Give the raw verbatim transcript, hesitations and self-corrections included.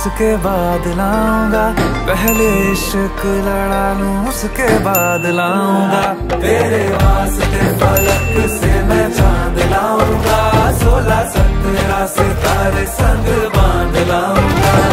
उसके बाद लाऊंगा, पहले इश्क लड़ा लूं उसके बाद लाऊंगा। तेरे वास्ते फलक से मैं चांद लाऊंगा, सोलह सत्रह सितारे संग बांध लाऊंगा।